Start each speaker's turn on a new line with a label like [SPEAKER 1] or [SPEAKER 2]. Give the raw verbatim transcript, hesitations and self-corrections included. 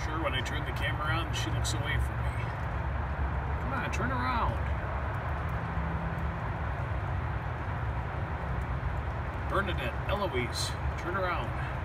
[SPEAKER 1] sure when I turn the camera on, she looks away from me. Come on, turn around. Bernadette, Eloise, turn around.